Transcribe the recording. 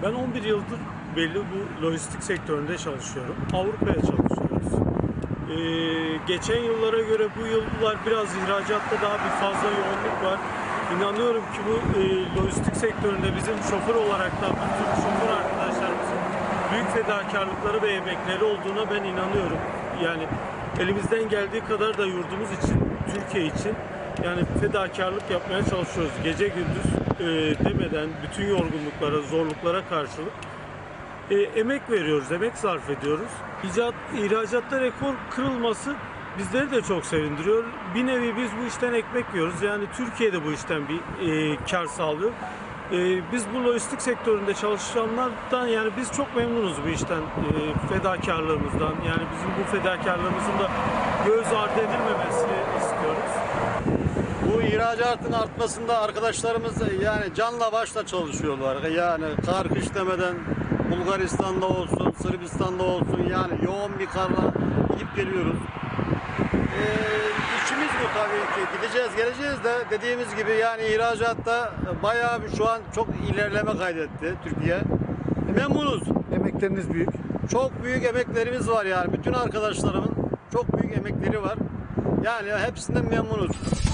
Ben 11 yıldır belli bu lojistik sektöründe çalışıyorum. Avrupa'ya çalışıyoruz. Geçen yıllara göre bu yıllar biraz ihracatta daha bir fazla yoğunluk var. İnanıyorum ki bu lojistik sektöründe bizim şoför olarak da bütün şoför arkadaşlarımızın büyük fedakarlıkları ve emekleri olduğuna ben inanıyorum. Yani elimizden geldiği kadar da yurdumuz için, Türkiye için yani fedakarlık yapmaya çalışıyoruz. Gece gündüz demeden bütün yorgunluklara, zorluklara karşılık emek veriyoruz, emek sarf ediyoruz. İhracatta rekor kırılması bizleri de çok sevindiriyor. Bir nevi biz bu işten ekmek yiyoruz. Yani Türkiye'de bu işten bir kar sağlıyor. Biz bu lojistik sektöründe çalışanlardan yani biz çok memnunuz bu işten, fedakarlığımızdan. Yani bizim bu fedakarlığımızın da göz ardı edilmemesini istiyoruz. Bu ihracatın artmasında arkadaşlarımız yani canla başla çalışıyorlar. Yani kar kış demeden Bulgaristan'da olsun, Sırbistan'da olsun yani yoğun bir karla gidip geliyoruz. İşimiz bu tabii ki. Gideceğiz, geleceğiz de dediğimiz gibi yani ihracatta bayağı bir şu an çok ilerleme kaydetti Türkiye. Memnunuz. Emekleriniz büyük. Çok büyük emeklerimiz var yani. Bütün arkadaşlarımın çok büyük emekleri var. Yani hepsinden memnunuz.